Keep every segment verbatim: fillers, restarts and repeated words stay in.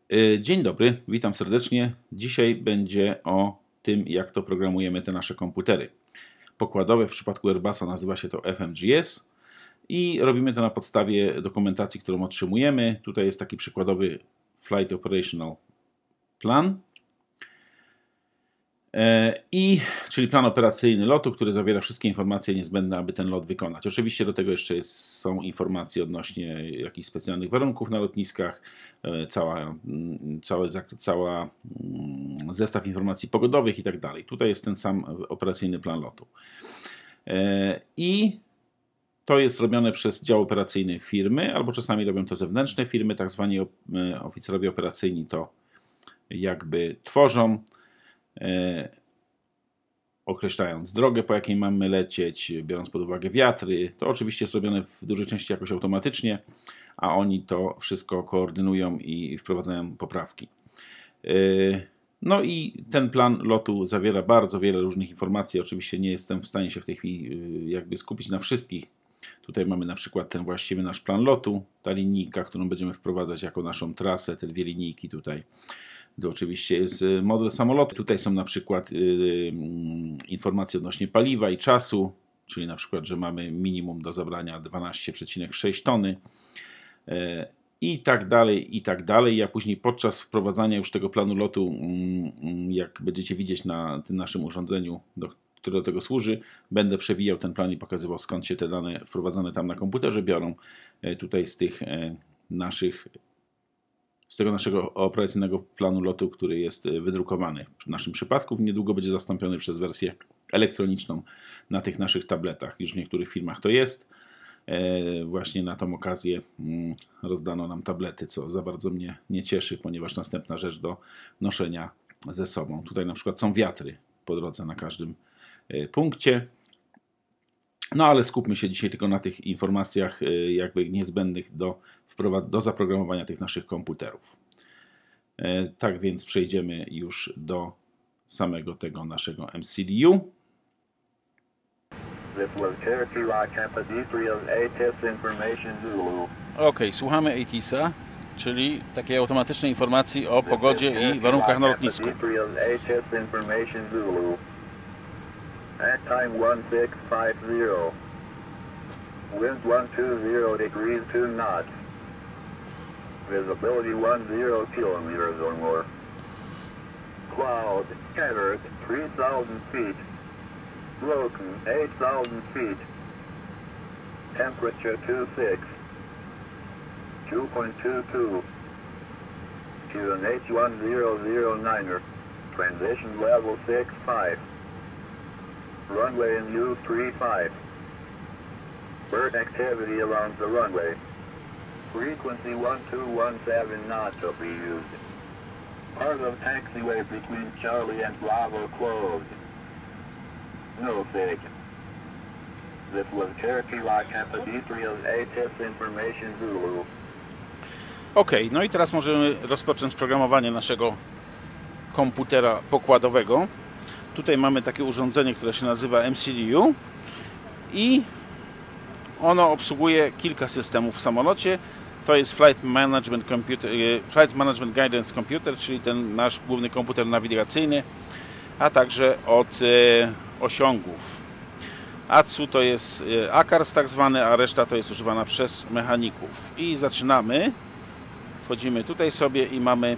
Dzień dobry, witam serdecznie. Dzisiaj będzie o tym, jak to programujemy te nasze komputery. Pokładowe w przypadku Airbusa nazywa się to F M G S i robimy to na podstawie dokumentacji, którą otrzymujemy. Tutaj jest taki przykładowy Flight Operational Plan, I, czyli plan operacyjny lotu, który zawiera wszystkie informacje niezbędne, aby ten lot wykonać. Oczywiście do tego jeszcze jest, są informacje odnośnie jakichś specjalnych warunków na lotniskach, cała, cały, cała zestaw informacji pogodowych i tak dalej. Tutaj jest ten sam operacyjny plan lotu. I to jest robione przez dział operacyjny firmy, albo czasami robią to zewnętrzne firmy, tak zwani oficerowie operacyjni to jakby tworzą, określając drogę, po jakiej mamy lecieć, biorąc pod uwagę wiatry. To oczywiście jest robione w dużej części jakoś automatycznie, a oni to wszystko koordynują i wprowadzają poprawki. No i ten plan lotu zawiera bardzo wiele różnych informacji. Oczywiście nie jestem w stanie się w tej chwili jakby skupić na wszystkich. Tutaj mamy na przykład ten właściwy nasz plan lotu, ta linijka, którą będziemy wprowadzać jako naszą trasę, te dwie linijki tutaj. To oczywiście jest model samolotu. Tutaj są na przykład yy, informacje odnośnie paliwa i czasu, czyli na przykład, że mamy minimum do zabrania dwanaście przecinek sześć tony yy, i tak dalej, i tak dalej. Ja później podczas wprowadzania już tego planu lotu, yy, jak będziecie widzieć na tym naszym urządzeniu, do, które do tego służy, będę przewijał ten plan i pokazywał, skąd się te dane wprowadzane tam na komputerze biorą. Yy, tutaj z tych yy, naszych z tego naszego operacyjnego planu lotu, który jest wydrukowany. W naszym przypadku niedługo będzie zastąpiony przez wersję elektroniczną na tych naszych tabletach. Już w niektórych firmach to jest. Właśnie na tą okazję rozdano nam tablety, co za bardzo mnie nie cieszy, ponieważ następna rzecz do noszenia ze sobą. Tutaj na przykład są wiatry po drodze na każdym punkcie. No ale skupmy się dzisiaj tylko na tych informacjach jakby niezbędnych do, do zaprogramowania tych naszych komputerów. Tak więc przejdziemy już do samego tego naszego M C D U. Ok, słuchamy A T I S-a, czyli takiej automatycznej informacji o pogodzie i warunkach na lotnisku. At time one six five zero. Wind one two zero degrees two knots. Visibility one zero kilometers or more. Cloud scattered three thousand feet. Broken eight thousand feet. Temperature two six. two point two two. To an H one zero zero niner. Transition level six five. Runway in U three five. Bird activity around the runway. Frequency one two one seven knots will be used. Part of taxiway between Charlie and Bravo closed. No fig. This was Cherokee Rock Kappa D three of A T I S Information Zulu. Ok, no i teraz możemy rozpocząć programowanie naszego komputera pokładowego. Tutaj mamy takie urządzenie, które się nazywa M C D U i ono obsługuje kilka systemów w samolocie. To jest Flight Management Computer, Flight Management Guidance Computer, czyli ten nasz główny komputer nawigacyjny, a także od e, osiągów. A C U to jest A C A R S tak zwany, a reszta to jest używana przez mechaników. I zaczynamy. Wchodzimy tutaj sobie i mamy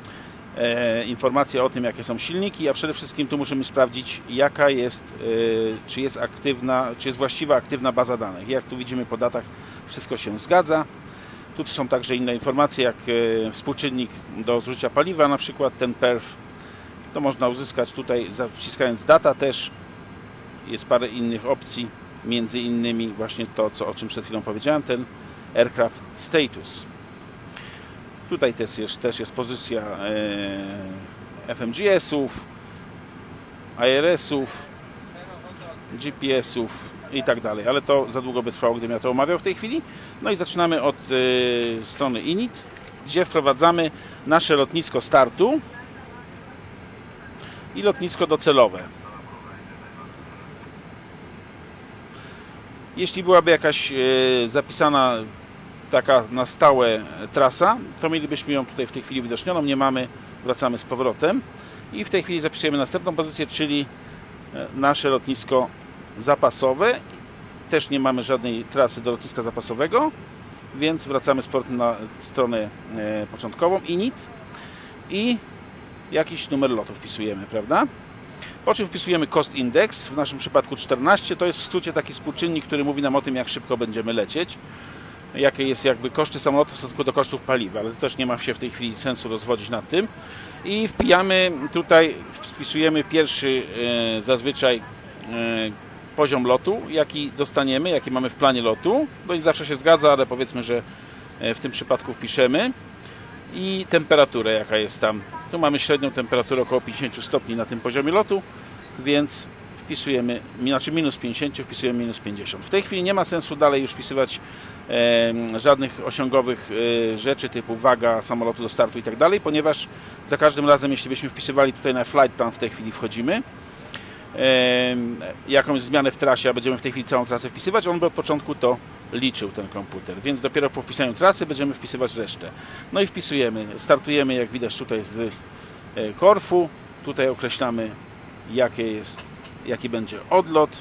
E, informacje o tym, jakie są silniki, a przede wszystkim tu musimy sprawdzić, jaka jest, e, czy jest aktywna, czy jest właściwa aktywna baza danych. Jak tu widzimy po datach, wszystko się zgadza. Tu są także inne informacje, jak e, współczynnik do zużycia paliwa, na przykład ten perf. To można uzyskać tutaj, wciskając data też. Jest parę innych opcji, między innymi właśnie to, co, o czym przed chwilą powiedziałem, ten aircraft status. Tutaj też jest, też jest pozycja e, F M G S-ów, I R S-ów, G P S-ów i tak dalej, ale to za długo by trwało, gdybym ja to omawiał w tej chwili. No i zaczynamy od e, strony init, gdzie wprowadzamy nasze lotnisko startu i lotnisko docelowe. Jeśli byłaby jakaś e, zapisana taka na stałe trasa, to mielibyśmy ją tutaj w tej chwili widocznioną. Nie mamy, wracamy z powrotem. I w tej chwili zapisujemy następną pozycję, czyli nasze lotnisko zapasowe. Też nie mamy żadnej trasy do lotniska zapasowego, więc wracamy z powrotem na stronę e, początkową, init, i jakiś numer lotu wpisujemy, prawda? Po czym wpisujemy cost index, w naszym przypadku czternaście, to jest w skrócie taki współczynnik, który mówi nam o tym, jak szybko będziemy lecieć, jakie jest jakby koszty samolotu w stosunku do kosztów paliwa, ale to też nie ma się w tej chwili sensu rozwodzić nad tym. I wpijamy tutaj, wpisujemy pierwszy e, zazwyczaj e, poziom lotu, jaki dostaniemy, jaki mamy w planie lotu. No i zawsze się zgadza, ale powiedzmy, że w tym przypadku wpiszemy. I temperaturę, jaka jest tam. Tu mamy średnią temperaturę około pięćdziesiąt stopni na tym poziomie lotu, więc wpisujemy, znaczy minus pięćdziesiąt, wpisujemy minus pięćdziesiąt. W tej chwili nie ma sensu dalej już wpisywać e, żadnych osiągowych e, rzeczy typu waga samolotu do startu i tak dalej, ponieważ za każdym razem, jeśli byśmy wpisywali tutaj na flight plan, w tej chwili wchodzimy, jakąś zmianę w trasie, a będziemy w tej chwili całą trasę wpisywać, on by od początku to liczył, ten komputer, więc dopiero po wpisaniu trasy będziemy wpisywać resztę. No i wpisujemy, startujemy, jak widać tutaj z Korfu, tutaj określamy, jakie jest, jaki będzie odlot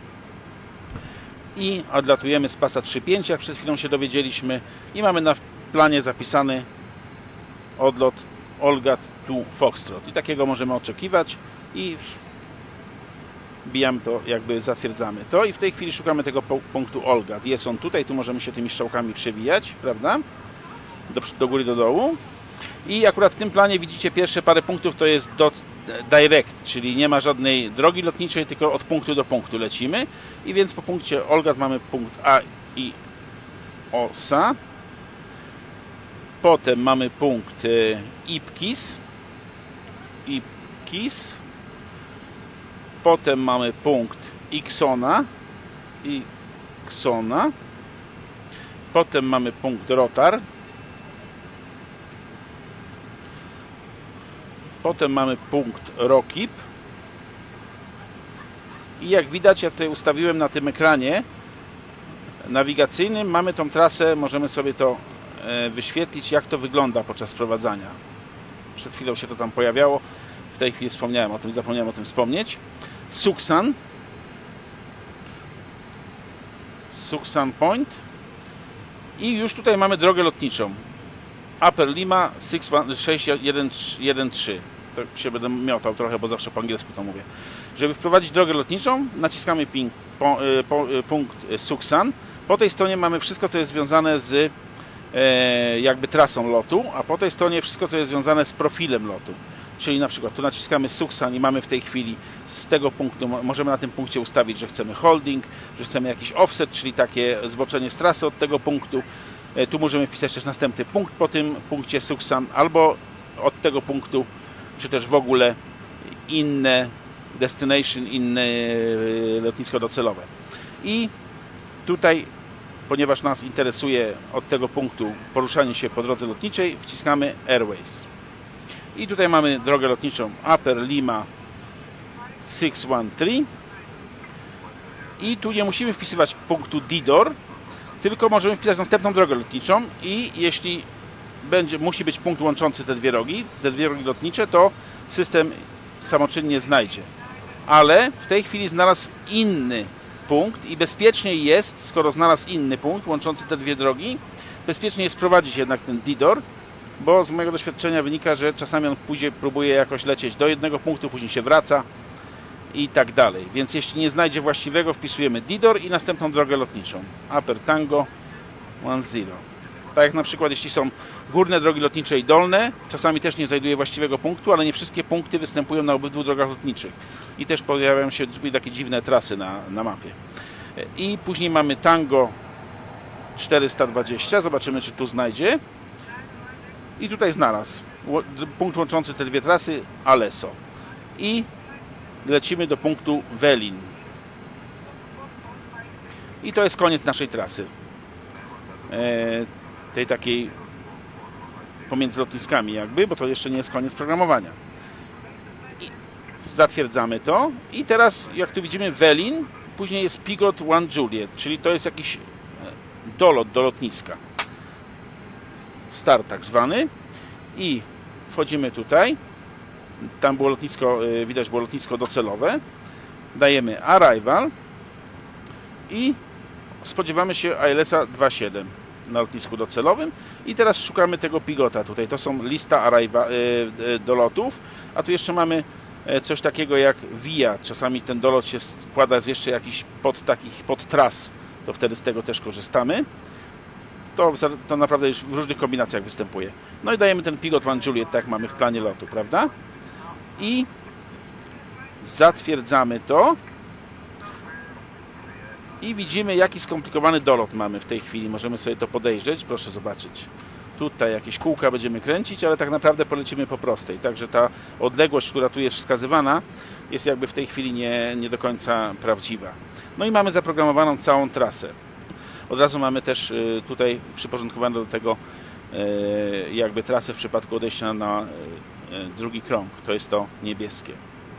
i odlatujemy z pasa trzy pięć, jak przed chwilą się dowiedzieliśmy, i mamy na planie zapisany odlot Olgat to Foxtrot i takiego możemy oczekiwać i wbijamy to, jakby zatwierdzamy to, i w tej chwili szukamy tego punktu Olgat. Jest on tutaj, tu możemy się tymi strzałkami przewijać, prawda? Do, do góry, do dołu. I akurat w tym planie widzicie pierwsze parę punktów to jest dot direct, czyli nie ma żadnej drogi lotniczej, tylko od punktu do punktu lecimy. I więc po punkcie Olgat mamy punkt A i Osa. Potem mamy punkt Ipkiss. Ipkiss. Potem mamy punkt Iksona i Ksona. Potem mamy punkt Rotar. Potem mamy punkt Rokip. I jak widać, ja tutaj ustawiłem na tym ekranie nawigacyjnym, mamy tą trasę, możemy sobie to wyświetlić, jak to wygląda podczas prowadzenia. Przed chwilą się to tam pojawiało. W tej chwili wspomniałem o tym, zapomniałem o tym wspomnieć. Suksan. Suksan Point. I już tutaj mamy drogę lotniczą. Upper Lima sześć jeden trzy. To się będę miotał trochę, bo zawsze po angielsku to mówię. Żeby wprowadzić drogę lotniczą, naciskamy ping, po, po, punkt Suksan. Po tej stronie mamy wszystko, co jest związane z e, jakby trasą lotu, a po tej stronie wszystko, co jest związane z profilem lotu. Czyli na przykład tu naciskamy Suksan i mamy w tej chwili z tego punktu, możemy na tym punkcie ustawić, że chcemy holding, że chcemy jakiś offset, czyli takie zboczenie z trasy od tego punktu. Tu możemy wpisać też następny punkt po tym punkcie Suksan, albo od tego punktu, czy też w ogóle inne destination, inne lotnisko docelowe. I tutaj, ponieważ nas interesuje od tego punktu poruszanie się po drodze lotniczej, wciskamy Airways. I tutaj mamy drogę lotniczą Upper Lima sześć jeden trzy. I tu nie musimy wpisywać punktu Didor, tylko możemy wpisać następną drogę lotniczą i jeśli będzie, musi być punkt łączący te dwie drogi, te dwie drogi lotnicze, to system samoczynnie znajdzie. Ale w tej chwili znalazł inny punkt i bezpieczniej jest, skoro znalazł inny punkt łączący te dwie drogi, bezpieczniej jest prowadzić jednak ten Didor, bo z mojego doświadczenia wynika, że czasami on później próbuje jakoś lecieć do jednego punktu, później się wraca i tak dalej. Więc jeśli nie znajdzie właściwego, wpisujemy Didor i następną drogę lotniczą. Upper Tango jeden zero. Tak jak na przykład jeśli są górne drogi lotnicze i dolne, czasami też nie znajduje właściwego punktu, ale nie wszystkie punkty występują na obydwu drogach lotniczych. I też pojawiają się takie dziwne trasy na, na mapie. I później mamy Tango czterysta dwadzieścia. Zobaczymy, czy tu znajdzie. I tutaj znalazł punkt łączący te dwie trasy, Aleso. I lecimy do punktu Velin. I to jest koniec naszej trasy. E, tej takiej pomiędzy lotniskami jakby, bo to jeszcze nie jest koniec programowania. I zatwierdzamy to. I teraz, jak tu widzimy, Velin, później jest Pigot jeden Juliet, czyli to jest jakiś dolot do lotniska. start tak zwany i wchodzimy tutaj. Tam było lotnisko, widać było lotnisko docelowe. Dajemy Arrival i spodziewamy się I L S-a dwa siedem na lotnisku docelowym i teraz szukamy tego pigota. Tutaj to są lista arriva, do lotów, a tu jeszcze mamy coś takiego jak via. Czasami ten dolot się składa z jeszcze jakichś pod takich pod tras, to wtedy z tego też korzystamy. To, to naprawdę już w różnych kombinacjach występuje. No i dajemy ten pigot One Juliet, tak jak mamy w planie lotu, prawda? I zatwierdzamy to i widzimy, jaki skomplikowany dolot mamy w tej chwili. Możemy sobie to podejrzeć, proszę zobaczyć. Tutaj jakieś kółka będziemy kręcić, ale tak naprawdę polecimy po prostej. Także ta odległość, która tu jest wskazywana, jest jakby w tej chwili nie, nie do końca prawdziwa. No i mamy zaprogramowaną całą trasę. Od razu mamy też tutaj przyporządkowane do tego jakby trasę w przypadku odejścia na drugi krąg. To jest to niebieskie.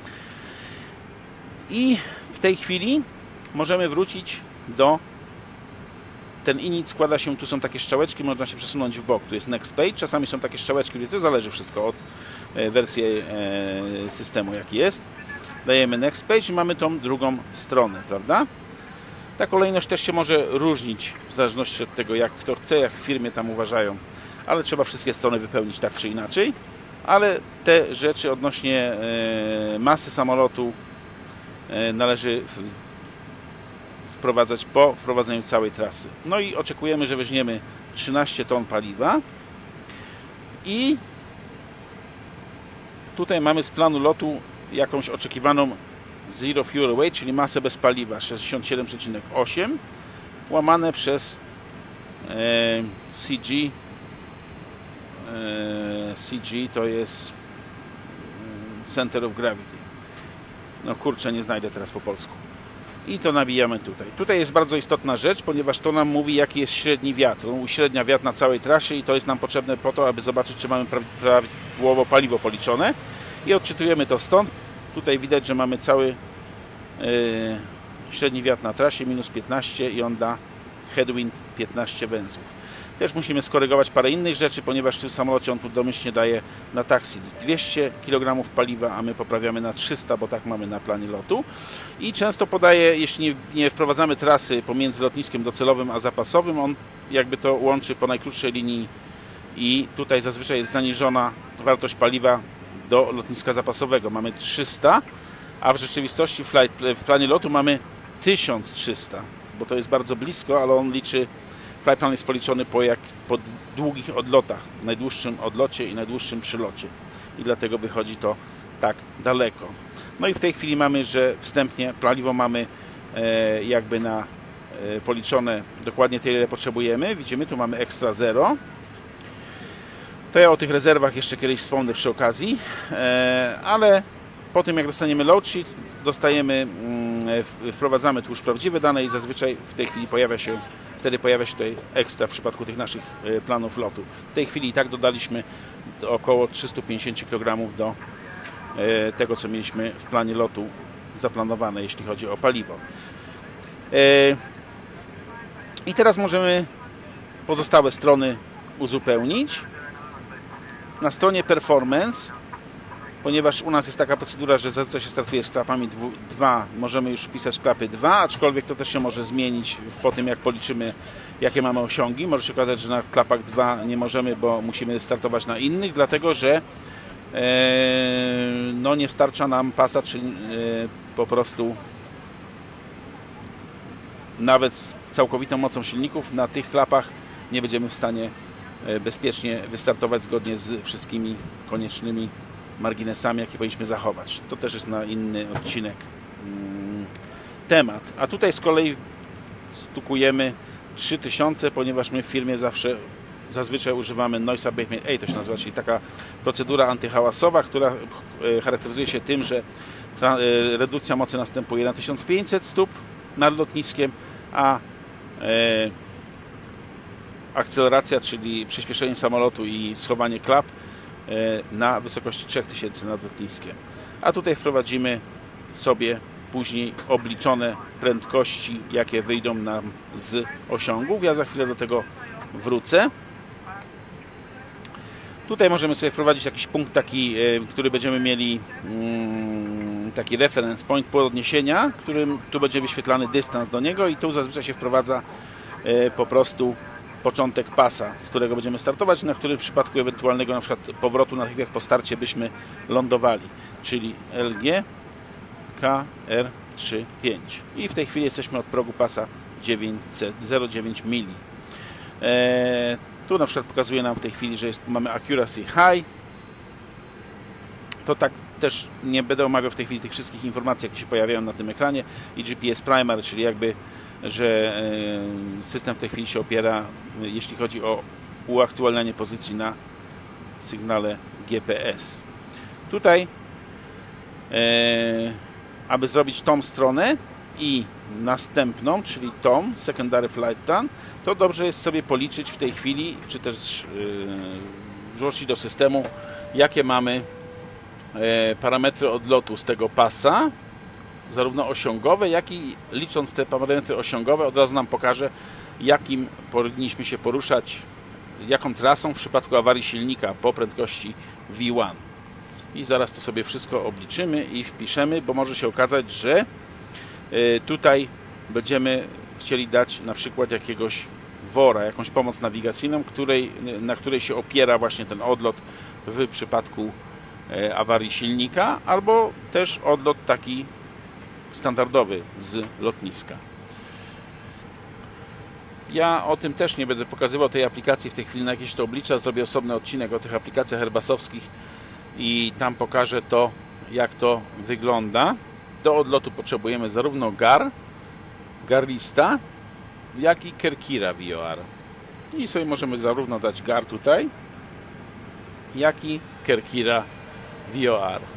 I w tej chwili możemy wrócić do... Ten init składa się, tu są takie strzałeczki, można się przesunąć w bok. Tu jest next page, czasami są takie strzałeczki, to zależy wszystko od wersji systemu, jaki jest. Dajemy next page i mamy tą drugą stronę, prawda? Ta kolejność też się może różnić w zależności od tego, jak kto chce, jak w firmie tam uważają. Ale trzeba wszystkie strony wypełnić tak czy inaczej. Ale te rzeczy odnośnie masy samolotu należy wprowadzać po wprowadzeniu całej trasy. No i oczekujemy, że weźmiemy trzynaście ton paliwa i tutaj mamy z planu lotu jakąś oczekiwaną zero fuel weight, czyli masę bez paliwa sześćdziesiąt siedem przecinek osiem łamane przez e, C G e, C G to jest Center of Gravity. No kurczę, nie znajdę teraz po polsku. I to nabijamy tutaj. Tutaj jest bardzo istotna rzecz, ponieważ to nam mówi, jaki jest średni wiatr. On uśrednia wiatr na całej trasie i to jest nam potrzebne po to, aby zobaczyć, czy mamy prawidłowo paliwo policzone. I odczytujemy to stąd. Tutaj widać, że mamy cały yy, średni wiatr na trasie, minus piętnaście i on da headwind piętnaście węzłów. Też musimy skorygować parę innych rzeczy, ponieważ w tym samolocie on tu domyślnie daje na taksi dwieście kilogramów paliwa, a my poprawiamy na trzysta, bo tak mamy na planie lotu. I często podaje, jeśli nie, nie wprowadzamy trasy pomiędzy lotniskiem docelowym a zapasowym, on jakby to łączy po najkrótszej linii i tutaj zazwyczaj jest zaniżona wartość paliwa do lotniska zapasowego. Mamy trzysta, a w rzeczywistości w, flight, w planie lotu mamy tysiąc trzysta, bo to jest bardzo blisko, ale on liczy... Flightplan jest policzony po, jak, po długich odlotach, najdłuższym odlocie i najdłuższym przylocie. I dlatego wychodzi to tak daleko. No i w tej chwili mamy, że wstępnie paliwo mamy e, jakby na e, policzone dokładnie tyle, ile potrzebujemy. Widzimy, tu mamy extra zero. To ja o tych rezerwach jeszcze kiedyś wspomnę przy okazji, e, ale po tym jak dostaniemy load sheet, dostajemy, mm, wprowadzamy tu już prawdziwe dane i zazwyczaj w tej chwili pojawia się Wtedy pojawia się tutaj ekstra w przypadku tych naszych planów lotu. W tej chwili i tak dodaliśmy około trzysta pięćdziesiąt kilogramów do tego, co mieliśmy w planie lotu zaplanowane, jeśli chodzi o paliwo. I teraz możemy pozostałe strony uzupełnić. Na stronie Performance, ponieważ u nas jest taka procedura, że zazwyczaj się startuje z klapami dwa, możemy już wpisać klapy dwa, aczkolwiek to też się może zmienić po tym, jak policzymy, jakie mamy osiągi. Może się okazać, że na klapach dwa nie możemy, bo musimy startować na innych, dlatego że e, no nie starcza nam pasa, czy e, po prostu nawet z całkowitą mocą silników na tych klapach nie będziemy w stanie e, bezpiecznie wystartować zgodnie z wszystkimi koniecznymi marginesami, jakie powinniśmy zachować. To też jest na inny odcinek hmm, temat. A tutaj z kolei stukujemy trzy tysiące, ponieważ my w firmie zawsze zazwyczaj używamy noise abatement A, to się nazywa, czyli taka procedura antyhałasowa, która charakteryzuje się tym, że ta redukcja mocy następuje na tysiąc pięćset stóp nad lotniskiem, a e, akceleracja, czyli przyspieszenie samolotu i schowanie klap na wysokości trzy tysiące nad lotniskiem. A tutaj wprowadzimy sobie później obliczone prędkości, jakie wyjdą nam z osiągów. Ja za chwilę do tego wrócę. Tutaj możemy sobie wprowadzić jakiś punkt taki, który będziemy mieli taki reference point podniesienia, którym tu będzie wyświetlany dystans do niego i tu zazwyczaj się wprowadza po prostu początek pasa, z którego będziemy startować, na którym w przypadku ewentualnego na przykład powrotu na chwilę po starcie byśmy lądowali, czyli L G K R trzy pięć i w tej chwili jesteśmy od progu pasa dziewięćset, zero przecinek dziewięć mili. Eee, tu na przykład pokazuje nam w tej chwili, że jest, mamy accuracy high. To tak też nie będę omawiał w tej chwili tych wszystkich informacji, jakie się pojawiają na tym ekranie i G P S primary, czyli jakby, że e, system w tej chwili się opiera, jeśli chodzi o uaktualnianie pozycji na sygnale G P S. Tutaj e, aby zrobić tą stronę i następną, czyli tą, secondary flight plan, to dobrze jest sobie policzyć w tej chwili, czy też yy, wrzucić do systemu, jakie mamy yy, parametry odlotu z tego pasa, zarówno osiągowe, jak i licząc te parametry osiągowe, od razu nam pokaże, jakim powinniśmy się poruszać, jaką trasą w przypadku awarii silnika po prędkości V jeden. I zaraz to sobie wszystko obliczymy i wpiszemy, bo może się okazać, że tutaj będziemy chcieli dać na przykład jakiegoś wora, jakąś pomoc nawigacyjną, której, na której się opiera właśnie ten odlot w przypadku awarii silnika, albo też odlot taki standardowy z lotniska. Ja o tym też nie będę pokazywał tej aplikacji w tej chwili na jakieś to oblicza, zrobię osobny odcinek o tych aplikacjach airbusowskich i tam pokażę to, jak to wygląda. Do odlotu potrzebujemy zarówno G A R, Garlista, jak i Kerkira V O R. I sobie możemy zarówno dać G A R tutaj, jak i Kerkira V O R.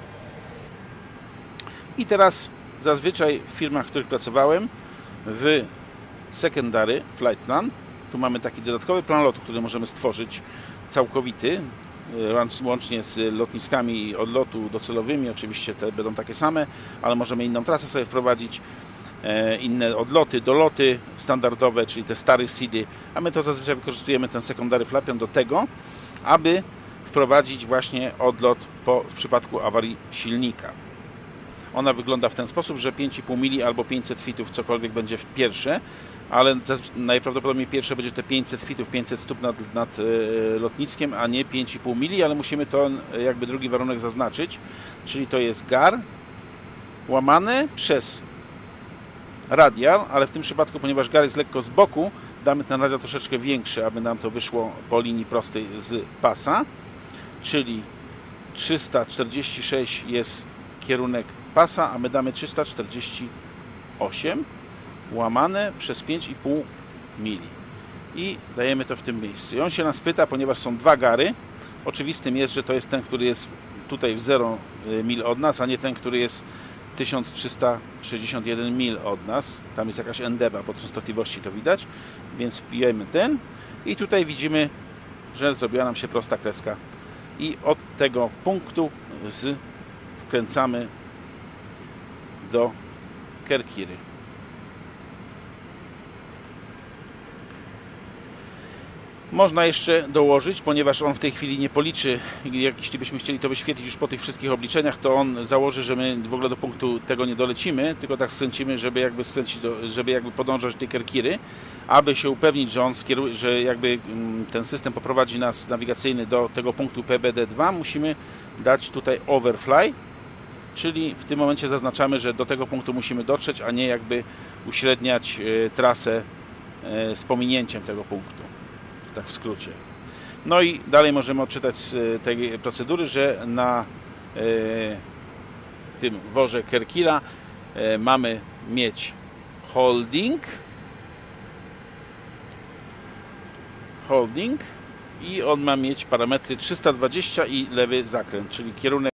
I teraz zazwyczaj w firmach, w których pracowałem, w secondary flight plan, tu mamy taki dodatkowy plan lotu, który możemy stworzyć całkowity, łącznie z lotniskami odlotu docelowymi, oczywiście te będą takie same, ale możemy inną trasę sobie wprowadzić, inne odloty, doloty standardowe, czyli te stare seedy, a my to zazwyczaj wykorzystujemy ten secondary flight plan do tego, aby wprowadzić właśnie odlot po, w przypadku awarii silnika. Ona wygląda w ten sposób, że pięć i pół mili albo pięćset fitów, cokolwiek będzie w pierwsze, ale najprawdopodobniej pierwsze będzie te pięćset fitów, pięćset stóp nad, nad e, lotniskiem, a nie pięć i pół mili, ale musimy to jakby drugi warunek zaznaczyć, czyli to jest G A R łamane przez radial, ale w tym przypadku, ponieważ G A R jest lekko z boku, damy ten radial troszeczkę większy, aby nam to wyszło po linii prostej z pasa, czyli trzysta czterdzieści sześć jest kierunek pasa, a my damy trzysta czterdzieści osiem łamane przez pięć i pół mili i dajemy to w tym miejscu. I on się nas pyta, ponieważ są dwa G A R-y, oczywistym jest, że to jest ten, który jest tutaj w zero mil od nas, a nie ten, który jest tysiąc trzysta sześćdziesiąt jeden mil od nas. Tam jest jakaś endeba, po częstotliwości to widać, więc wpijemy ten i tutaj widzimy, że zrobiła nam się prosta kreska i od tego punktu skręcamy do Kerkiry. Można jeszcze dołożyć, ponieważ on w tej chwili nie policzy, jak jeśli byśmy chcieli to wyświetlić już po tych wszystkich obliczeniach, to on założy, że my w ogóle do punktu tego nie dolecimy, tylko tak skręcimy, żeby jakby skręcić, do, żeby jakby podążać do tej Kerkiry, aby się upewnić, że on skieruje, że jakby ten system poprowadzi nas nawigacyjny do tego punktu P B D dwa, musimy dać tutaj overfly, czyli w tym momencie zaznaczamy, że do tego punktu musimy dotrzeć, a nie jakby uśredniać trasę z pominięciem tego punktu. Tak w skrócie. No i dalej możemy odczytać z tej procedury, że na e, tym worze Kerkira e, mamy mieć holding holding i on ma mieć parametry trzysta dwadzieścia i lewy zakręt, czyli kierunek